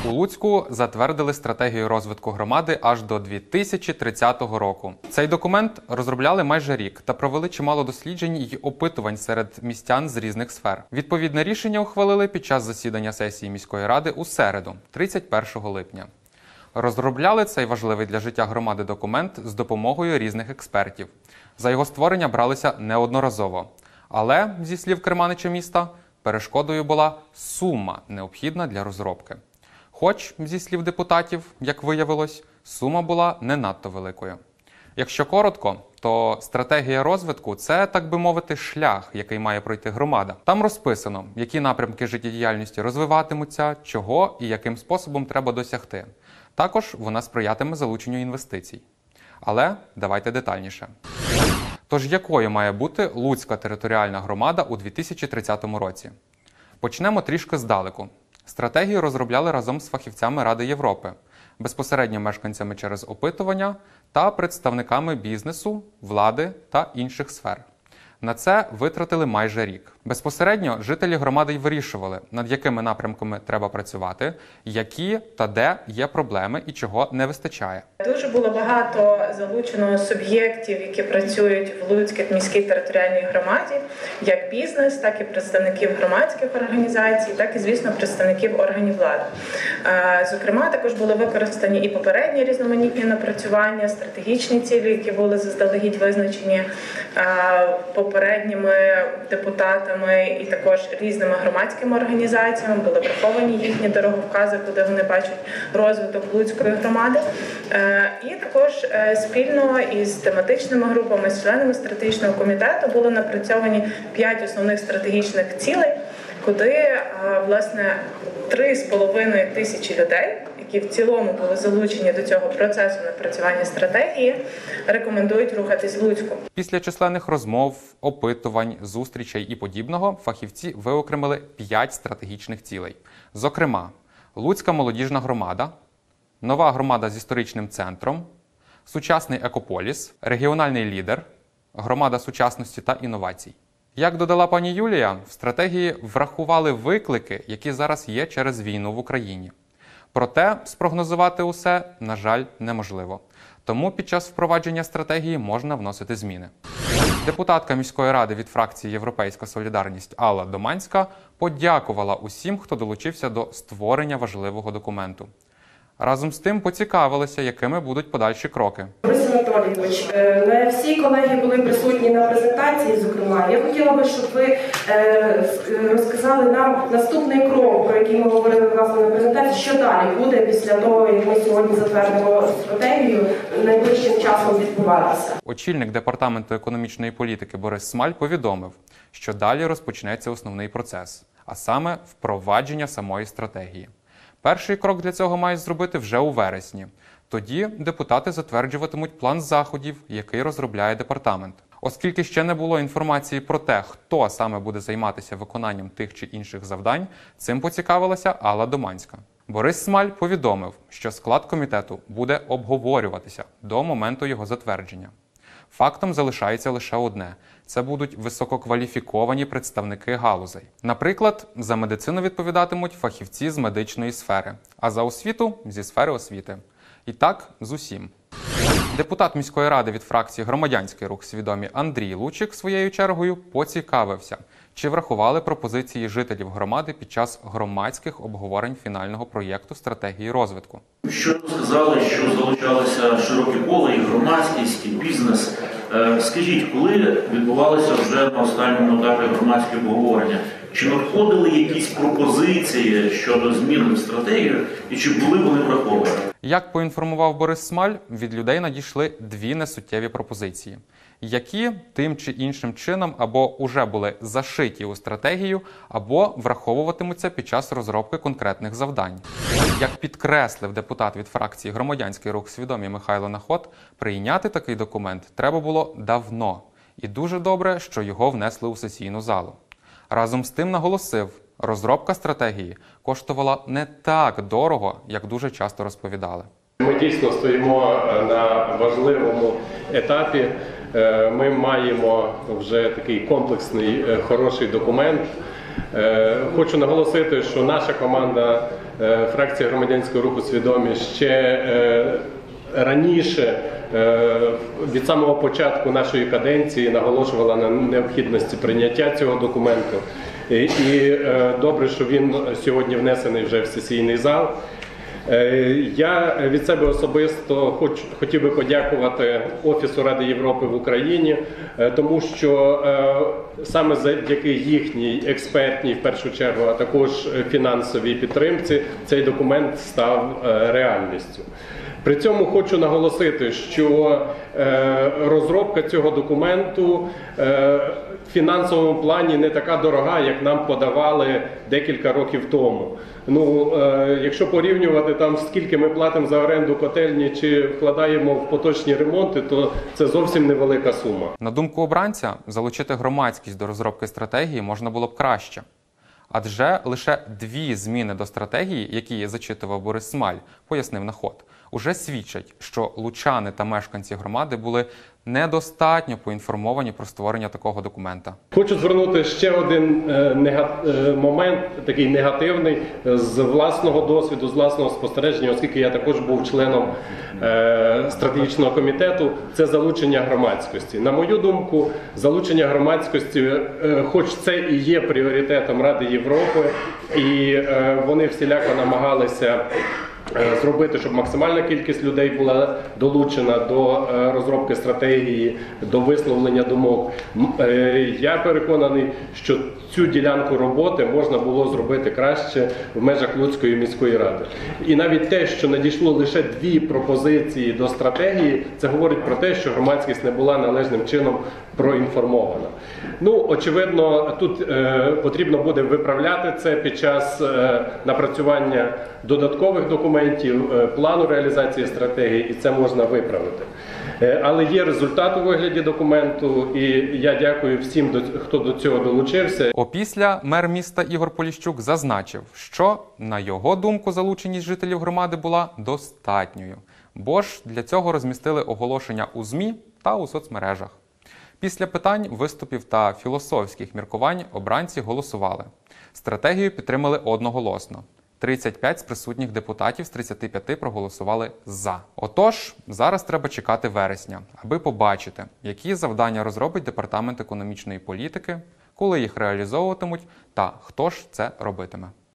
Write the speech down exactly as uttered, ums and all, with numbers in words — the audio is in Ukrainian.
У Луцьку затвердили стратегію розвитку громади аж до дві тисячі тридцятого року. Цей документ розробляли майже рік та провели чимало досліджень і опитувань серед містян з різних сфер. Відповідне рішення ухвалили під час засідання сесії міської ради у середу, тридцять першого липня. Розробляли цей важливий для життя громади документ з допомогою різних експертів. За його створення бралися неодноразово. Але, зі слів керманича міста, перешкодою була сума, необхідна для розробки. Хоч, зі слів депутатів, як виявилось, сума була не надто великою. Якщо коротко, то стратегія розвитку – це, так би мовити, шлях, який має пройти громада. Там розписано, які напрямки життєдіяльності розвиватимуться, чого і яким способом треба досягти. Також вона сприятиме залученню інвестицій. Але давайте детальніше. Тож якою має бути Луцька територіальна громада у дві тисячі тридцятому році? Почнемо трішки здалеку. Стратегію розробляли разом з фахівцями Ради Європи, безпосередньо мешканцями через опитування та представниками бізнесу, влади та інших сфер. На це витратили майже рік. Безпосередньо жителі громади й вирішували, над якими напрямками треба працювати, які та де є проблеми і чого не вистачає. Дуже було багато залучено суб'єктів, які працюють в Луцькій міській територіальній громаді, як бізнес, так і представників громадських організацій, так і, звісно, представників органів влади. Зокрема, також були використані і попередні різноманітні напрацювання, стратегічні цілі, які були заздалегідь визначені попередніми депутатами і також різними громадськими організаціями, були враховані їхні дороговкази, куди вони бачать розвиток Луцької громади. І також спільно із тематичними групами, з членами стратегічного комітету були напрацьовані п'ять основних стратегічних цілей, куди, власне, три з половиною тисячі людей, які в цілому були залучені до цього процесу напрацювання стратегії, рекомендують рухатись в Луцьку. Після численних розмов, опитувань, зустрічей і подібного фахівці виокремили п'ять стратегічних цілей. Зокрема, Луцька молодіжна громада, нова громада з історичним центром, сучасний екополіс, регіональний лідер, громада сучасності та інновацій. Як додала пані Юлія, в стратегії врахували виклики, які зараз є через війну в Україні. Проте спрогнозувати усе, на жаль, неможливо. Тому під час впровадження стратегії можна вносити зміни. Депутатка міської ради від фракції «Європейська солідарність» Алла Доманська подякувала усім, хто долучився до створення важливого документу. Разом з тим поцікавилися, якими будуть подальші кроки. Борис Анатолійович, не всі колеги були присутні на презентації, зокрема. Я хотіла би, щоб ви розказали нам наступний крок, про який ми говорили власне на презентації, що далі буде після того, як ми сьогодні затвердимо стратегію, найближчим часом відбуватися. Очільник Департаменту економічної політики Борис Смаль повідомив, що далі розпочнеться основний процес, а саме впровадження самої стратегії. Перший крок для цього мають зробити вже у вересні. Тоді депутати затверджуватимуть план заходів, який розробляє департамент. Оскільки ще не було інформації про те, хто саме буде займатися виконанням тих чи інших завдань, цим поцікавилася Алла Доманська. Борис Смаль повідомив, що склад комітету буде обговорюватися до моменту його затвердження. Фактом залишається лише одне – це будуть висококваліфіковані представники галузей. Наприклад, за медицину відповідатимуть фахівці з медичної сфери, а за освіту – зі сфери освіти. І так з усім. Депутат міської ради від фракції «Громадянський рух свідомі» Андрій Лучик своєю чергою поцікавився, чи врахували пропозиції жителів громади під час громадських обговорень фінального проєкту стратегії розвитку. Щойно сказали, що залучалося широке коло, і громадськість, і бізнес. Скажіть, коли відбувалося вже на останньому етапі громадське обговорення, чи надходили якісь пропозиції щодо змін в стратегію і чи були вони враховані? Як поінформував Борис Смаль, від людей надійшли дві несуттєві пропозиції, які тим чи іншим чином або уже були зашиті у стратегію, або враховуватимуться під час розробки конкретних завдань. Як підкреслив депутат від фракції «Громадянський рух свідомі» Михайло Наход, прийняти такий документ треба було давно. І дуже добре, що його внесли у сесійну залу. Разом з тим наголосив, розробка стратегії коштувала не так дорого, як дуже часто розповідали. Ми дійсно стоїмо на важливому етапі. Ми маємо вже такий комплексний, хороший документ. Хочу наголосити, що наша команда е, фракція громадянського руху «Свідомі» ще е, раніше, е, від самого початку нашої каденції, наголошувала на необхідності прийняття цього документу. І, і е, добре, що він сьогодні внесений вже в сесійний зал. Я від себе особисто хоч, хотів би подякувати Офісу Ради Європи в Україні, тому що е, саме завдяки їхній експертній, в першу чергу, а також фінансовій підтримці, цей документ став е, реальністю. При цьому хочу наголосити, що е, розробка цього документу е, в фінансовому плані не така дорога, як нам подавали декілька років тому. Ну, е, якщо порівнювати там, скільки ми платимо за оренду котельні чи вкладаємо в поточні ремонти, то це зовсім невелика сума. На думку обранця, залучити громадськість до розробки стратегії можна було б краще. Адже лише дві зміни до стратегії, які зачитував Борис Смаль, пояснив на ход, уже свідчать, що лучани та мешканці громади були недостатньо поінформовані про створення такого документа. Хочу звернути ще один е, нега... е, момент, такий негативний, з власного досвіду, з власного спостереження, оскільки я також був членом е, стратегічного комітету, це залучення громадськості. На мою думку, залучення громадськості, е, хоч це і є пріоритетом Ради Європи, і е, вони всіляко намагалися зробити, щоб максимальна кількість людей була долучена до розробки стратегії, до висловлення думок. Я переконаний, що цю ділянку роботи можна було зробити краще в межах Луцької міської ради. І навіть те, що надійшло лише дві пропозиції до стратегії, це говорить про те, що громадськість не була належним чином проінформована. Ну, очевидно, тут е, потрібно буде виправляти це під час е, напрацювання додаткових документів, е, плану реалізації стратегії, і це можна виправити. Е, але є результат у вигляді документу, і я дякую всім, до, хто до цього долучився. Опісля мер міста Ігор Поліщук зазначив, що, на його думку, залученість жителів громади була достатньою, бо ж для цього розмістили оголошення у ЗМІ та у соцмережах. Після питань, виступів та філософських міркувань обранці голосували. Стратегію підтримали одноголосно. тридцять п'ять з присутніх депутатів з тридцяти п'яти проголосували «за». Отож, зараз треба чекати вересня, аби побачити, які завдання розробить Департамент економічної політики, коли їх реалізовуватимуть та хто ж це робитиме.